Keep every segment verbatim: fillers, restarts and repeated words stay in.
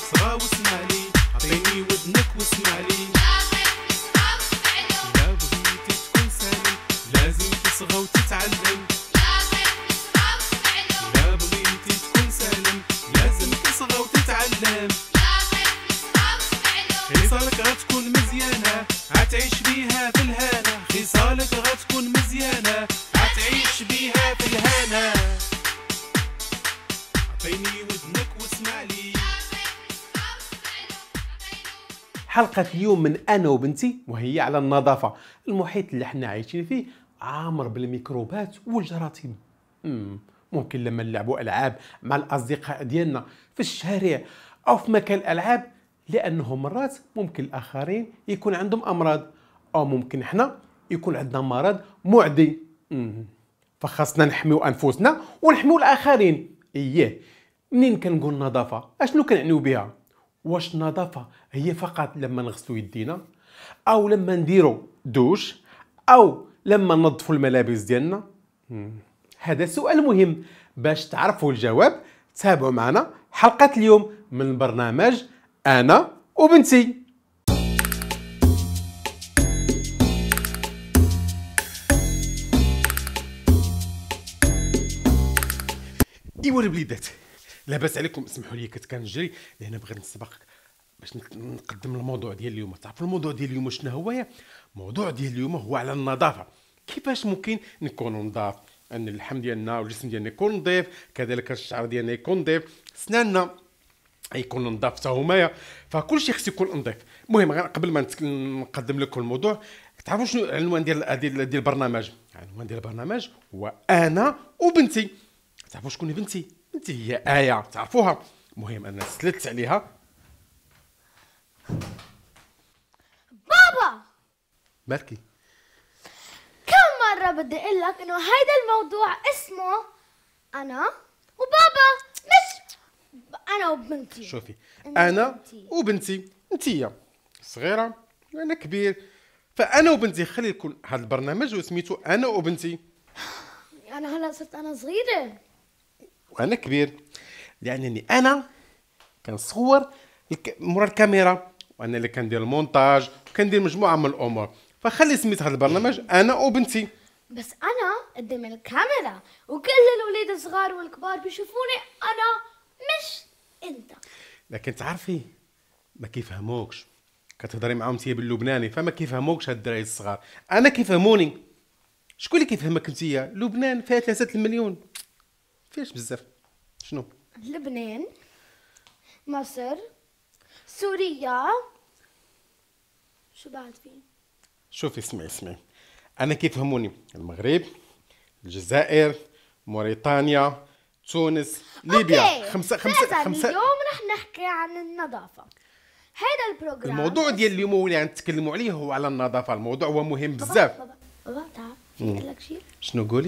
تصغى واسمع لي، عطيني ودنك واسمع لي. إلا بغيتي تكون سالم لازم تصغى وتتعلم. إلا بغيتي تكون سالم لازم تصغى وتتعلم. خصالك غتكون مزيانة عتعيش بيها في الهنا، خصالك غتكون مزيانة عتعيش بيها في الهنا. عطيني ودنك واسمع لي. حلقة اليوم من أنا وبنتي وهي على النظافة. المحيط اللي احنا عايشين فيه عامر بالميكروبات والجراثيم. ممكن لما نلعبوا ألعاب مع الأصدقاء ديالنا في الشارع أو في مكان الألعاب، لأنه مرات ممكن الآخرين يكون عندهم أمراض، أو ممكن احنا يكون عندنا مرض معدي. فخاصنا نحميو أنفسنا ونحميو الآخرين. إيه، منين كنقول نظافة أشنو كنعنيو بها؟ واش النظافة هي فقط لما نغسلوا يدينا، أو لما نديروا دوش، أو لما ننظفوا الملابس ديالنا؟ هذا سؤال مهم. باش تعرفوا الجواب تابعوا معنا حلقة اليوم من برنامج أنا وبنتي. ايوا الوليدات، لاباس عليكم؟ اسمحوا لي كنت كنجري لان بغيت نسبق باش نقدم الموضوع ديال اليوم. تعرفوا الموضوع ديال اليوم شنو هو؟ الموضوع ديال اليوم هو على النظافه. كيفاش ممكن نكونوا نضاف، ان اللحم ديالنا والجسم ديالنا يكون نظيف، كذلك الشعر ديالنا يكون نظيف، سناننا يكون نظاف حتى هما، فكل شيء خصو يكون نظيف. المهم قبل ما نقدم لكم الموضوع، تعرفوا شنو العنوان ديال ديال ديال البرنامج؟ العنوان ديال البرنامج هو انا وبنتي. تعرفوا شكون هي بنتي؟ بنتي هي آية، تعرفوها. المهم انا سلت عليها. بابا مالكي؟ كم مرة بدي اقول لك انه هيدا الموضوع اسمه انا وبابا، مش انا وبنتي. شوفي، أنا انا وبنتي. وبنتي، انتيا صغيره وانا كبير، فانا وبنتي خلي يكون هذا البرنامج وسميتو انا وبنتي. انا هلا صرت انا صغيرة وانا كبير، لانني انا كنصور الك... مورا الكاميرا، وانا اللي كندير المونتاج وكندير مجموعه من الامور، فخلي سميت هذا البرنامج انا وبنتي. بس انا قدام الكاميرا وكل الاولاد الصغار والكبار بيشوفوني انا مش انت. لكن تعرفي ما كيفهموكش، كتهضري معاهم انتيا باللبناني فما كيفهموكش هاد الدراري الصغار. انا كيفهموني. شكون اللي كيفهمك انتيا؟ لبنان فيها ثلاثة المليون، فيهاش بزاف. شنو؟ لبنان، مصر، سوريا، شو بعد في؟ شوفي اسمعي اسمعي، انا كيفهموني المغرب، الجزائر، موريتانيا، تونس، ليبيا. أوكي. خمسة خمسة خمسة. اليوم رح نحكي عن النظافة. هذا البروجرام الموضوع ديال اليوم هو اللي غنتكلموا عليه هو على النظافة. الموضوع هو مهم بزاف. بابا بابا تعال فيك اقول لك شيء. شنو قولي؟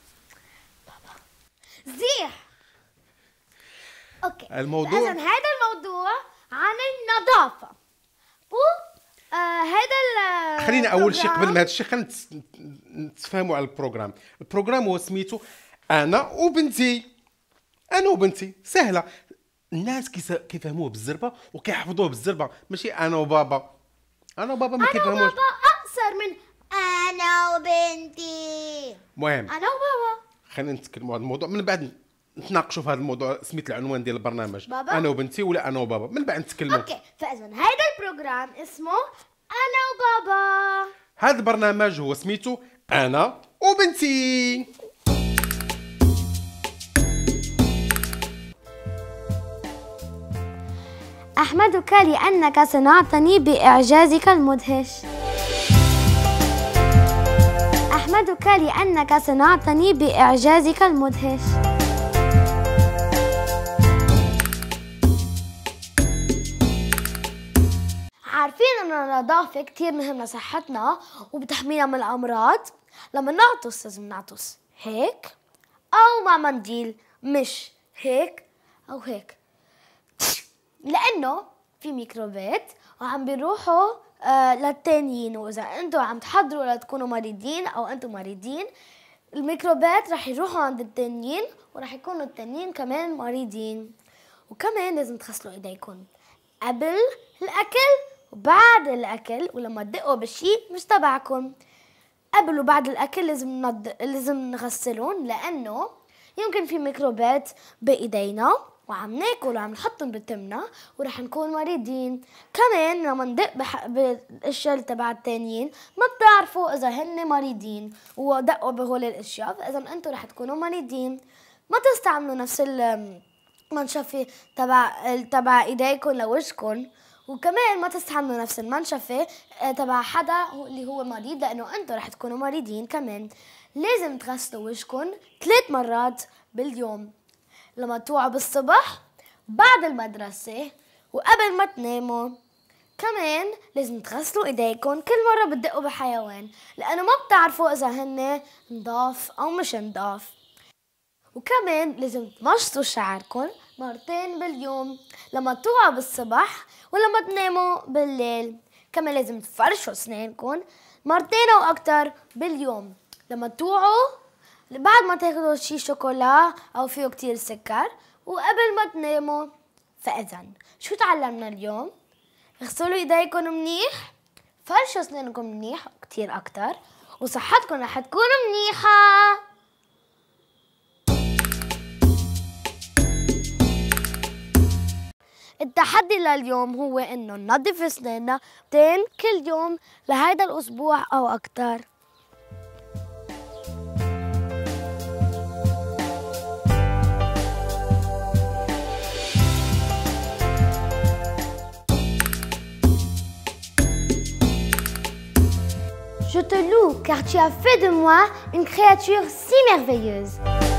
زيح. اوكي، الموضوع- اذا هذا الموضوع عن النظافة. و آه هذا ال خلينا اول شيء قبل البروجرام- ما هذا الشيء خلينا نتس- نتفاهموا على البروغرام. البروغرام هو سميتو انا وبنتي. انا وبنتي سهله، الناس كيس- كيفهموه بالزربه وكيحفظوه بالزربه، ماشي انا وبابا. انا وبابا ما انا كيفهموش. وبابا اقصر من انا وبنتي. المهم انا وبابا. خلينا نتكلموا على الموضوع من بعد نتناقشوا في هذا الموضوع. سميت العنوان ديال البرنامج بابا؟ انا وبنتي ولا انا وبابا، من بعد نتكلموا. اوكي، فاذا هذا البروجرام اسمه انا وبابا. هذا البرنامج هو سميتو انا وبنتي. أحمدك لأنك صنعتني بإعجازك المدهش. أحمدك لأنك صنعتني بإعجازك المدهش. عارفين أن النظافة كتير مهمة لصحتنا وبتحمينا من الأمراض؟ لما نعطس لازم نعطس هيك أو مع منديل، مش هيك أو هيك، لأنه في ميكروبات وعم بيروحوا آه للتانيين. وإذا أنتوا عم تحضروا لتكونوا مريضين أو أنتوا مريضين، الميكروبات رح يروحوا عند التانيين ورح يكونوا التانيين كمان مريضين. وكمان لازم تغسلوا ايديكم قبل الاكل وبعد الاكل، ولما تدقوا بشيء مش تبعكم. قبل وبعد الاكل لازم نض... لازم نغسلهم، لانه يمكن في ميكروبات بايدينا وعم ناكل وعم نحطهم بتمنا ورح نكون مريضين. كمان لما ندق بح... بالاشياء تبع التانيين ما بتعرفوا اذا هن مريضين ودقوا بهول الاشياء، فاذا انتم رح تكونوا مريضين. ما تستعملوا نفس المنشفه تبع تبع ايديكم لوجهكم، وكمان ما تستعملوا نفس المنشفه تبع حدا اللي هو مريض، لانه انتم رح تكونوا مريضين. كمان لازم تغسلوا وجهكم ثلاث مرات باليوم، لما توعوا بالصبح، بعد المدرسة، وقبل ما تناموا. كمان لازم تغسلوا ايديكم كل مرة بتدقوا بحيوان، لأنه ما بتعرفوا إذا هن نضاف أو مش نضاف. وكمان لازم تمشطوا شعركم مرتين باليوم، لما توعوا بالصبح ولما تناموا بالليل. كمان لازم تفرشوا أسنانكم مرتين أو أكتر باليوم، لما توعوا، بعد ما تاخدوا شي شوكولا أو فيه كتير سكر، وقبل ما تناموا. فإذا شو تعلمنا اليوم؟ اغسلوا ايديكم منيح، فرشوا أسنانكم منيح كتير أكتر، وصحتكم رح تكون منيحة. التحدي لليوم هو إنه ننظف أسناننا مرتين كل يوم لهيدا الأسبوع أو أكتر. Je te loue car tu as fait de moi une créature si merveilleuse.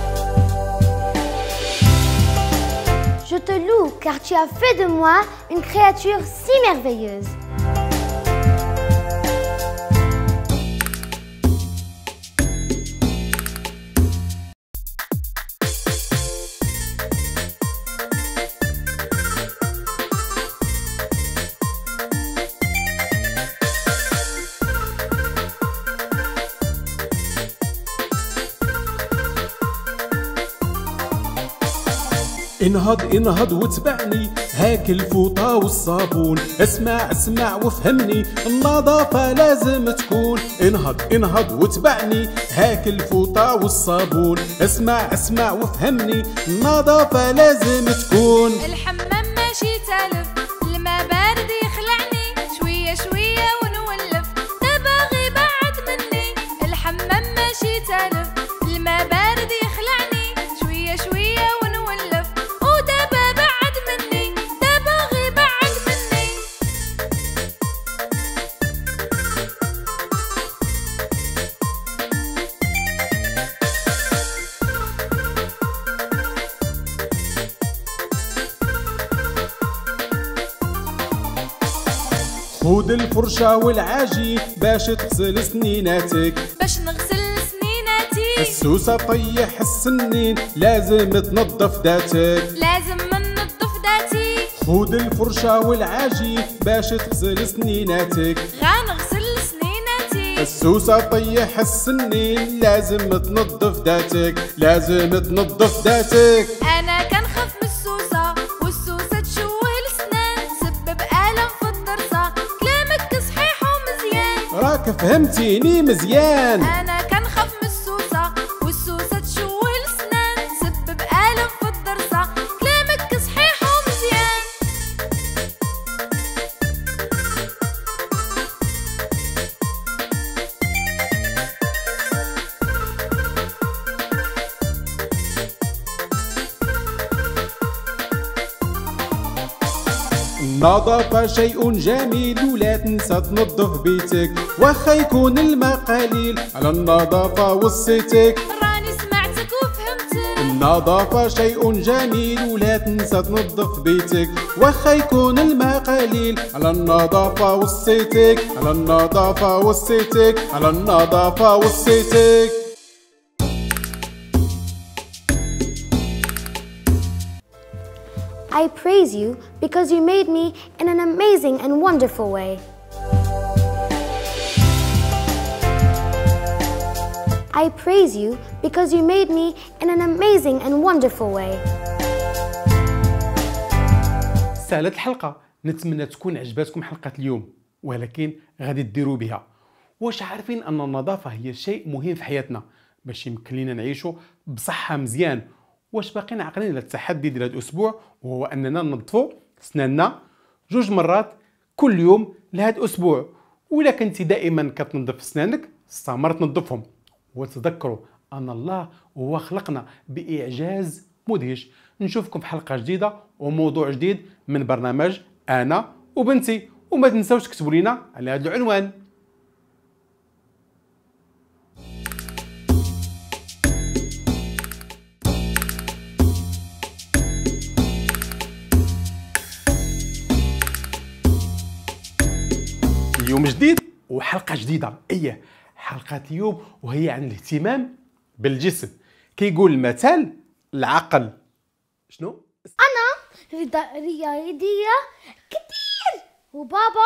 Je te loue car tu as fait de moi une créature si merveilleuse. انهض انهض واتبعني، هاك الفوطة والصابون. اسمع اسمع وافهمني، النظافة لازم تكون. انهض انهض واتبعني، هاك الفوطة والصابون. اسمع اسمع وافهمني، النظافة لازم تكون. الحمام ماشي تالف، الماء بارد يخلعني، شوية شوية ونولف، تبغي بعد مني. الحمام ماشي تالف، الماء بارد يخلعني، شوية شوية ونولف، ودبا بعد مني، تبغي بعد مني. خود الفرشة والعاجي باش تغسل سنيناتك. باش نغسل سنيناتي السوسة طيح السنين، لازم تنظف ذاتك. لازم ننظف ذاتي. خود الفرشة والعاجي باش تغسل سنيناتك. غنغسل سنيناتي. السوسة طيح السنين، لازم تنظف ذاتك. لازم تنظف ذاتك. أنا كنخاف من السوسة، والسوسة تشوه السنان، تسبب ألم في الضرسة. كلامك صحيح ومزيان، راك فهمتيني مزيان. أنا كنخاف من السوسة، والسوسة تشوه السنان، تسبب ألم في الضرسة. كلامك صحيح ومزيان. النظافة شيء جميل، ولا تنسى تنظف بيتك. واخا يكون الماء قليل، على النظافة وصيتك. راني سمعتك وفهمتك. النظافة شيء جميل، ولا تنسى تنظف بيتك. واخا يكون الماء قليل، على النظافة وصيتك. على النظافة وصيتك. على النظافة وصيتك. I praise you because you made me in an amazing and wonderful way. I praise you because you made me in an amazing and wonderful way. سالت الحلقه، نتمنى تكون عجباتكم حلقه اليوم، ولكن غادي ديروا بها. واش عارفين ان النظافه هي شيء مهم في حياتنا باش يمكن لينا نعيشوا بصحه مزيان؟ واش باقيين عاقلين على التحدي ديال هذا الاسبوع، وهو اننا ننظفوا سناننا جوج مرات كل يوم لهذا الاسبوع؟ ولا كنتي دائما كتنظف سنانك استمر تنظفهم. وتذكروا ان الله هو خلقنا باعجاز مدهش. نشوفكم في حلقه جديده وموضوع جديد من برنامج انا وبنتي، وما تنساوش تكتبوا لنا على هذا العنوان. يوم جديد وحلقه جديده. ايه حلقه اليوم وهي عن الاهتمام بالجسم. كيقول المثل العقل شنو؟ انا رياض- رياضيه كتير، وبابا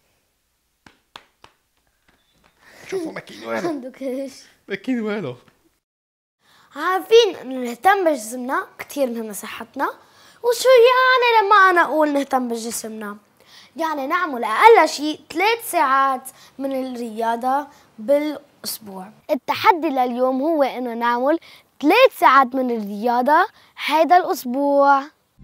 شوفوا ما كاين والو، عندك ايش؟ ما كاين والو. عارفين انه نهتم بجسمنا كتير مهم لصحتنا. وشو يعني لما انا اقول نهتم بجسمنا؟ يعني نعمل اقل شيء ثلاث ساعات من الرياضه بالاسبوع. التحدي لليوم هو انه نعمل ثلاث ساعات من الرياضه هيدا الاسبوع.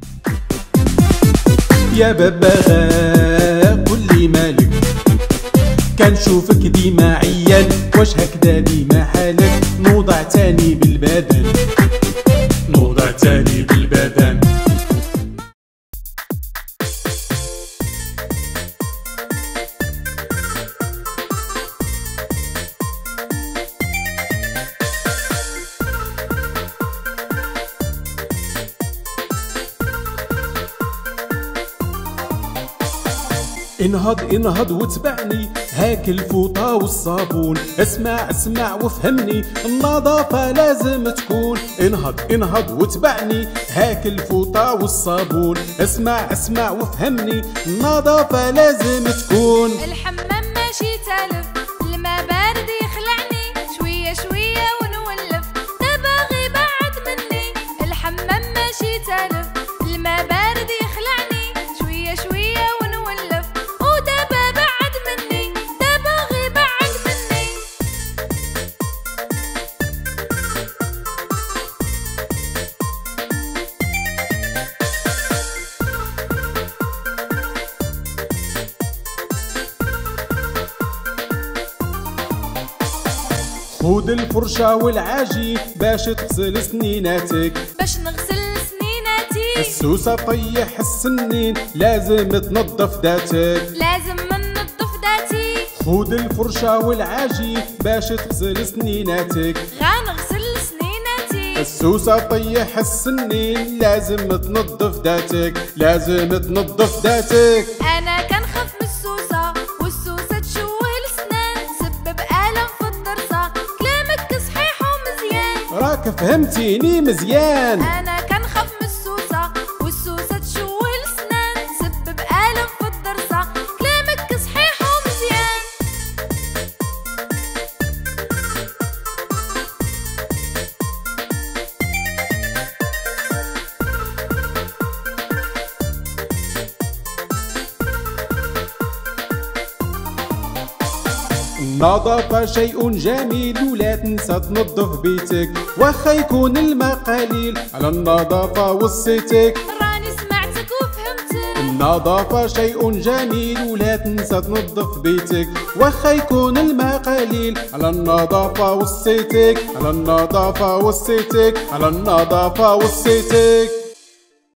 يا ببغاء قل لي مالك، كنشوفك ديما عيان، واش هكذا ديما حالك؟ نوضع تاني بالبدن، نوضع تاني بالبدن. انهض انهض واتبعني، هاك الفوطة والصابون، اسمع اسمع وفهمني، النظافة لازم تكون. انهض انهض واتبعني، هاك الفوطة والصابون، اسمع اسمع وفهمني، النظافة لازم تكون. الحمام ماشي تالف، الماء بارد يخلعني، شوية شوية ونولف، ده باغي بعد مني. الحمام ماشي تالف، الماء بارد يخلعني، شوية شوية ونولف، وده بعد مني، ده باغي بعد مني. خود الفرشة والعاجي باش تغسل سنيناتك، باش نغسل سنيناتي السوسة طيح السنين، لازم تنظف ذاتك. لازم ننظف ذاتي. خود الفرشة والعاجي باش تغسل سنيناتك، غنغسل سنيناتي السوسة طيح السنين، لازم تنظف ذاتك، لازم تنظف ذاتك. انا كنخاف من السوسه، والسوسه تشوه السنان، تسبب الم في الضرسه. كلامك صحيح ومزيان، راك فهمتيني مزيان. انا كنخاف من السوسه، والسوسه تشوه السنان، تسبب الم في الضرسه. كلامك صحيح ومزيان. النظافة شيء جميل، ولا تنسى تنظف بيتك، واخا يكون الماء قليل على النظافة وصيتك. راني سمعتك وفهمتك. النظافة شيء جميل، ولا تنسى تنظف بيتك، واخا يكون الماء قليل على النظافة وصيتك، على النظافة وصيتك، على النظافة وصيتك.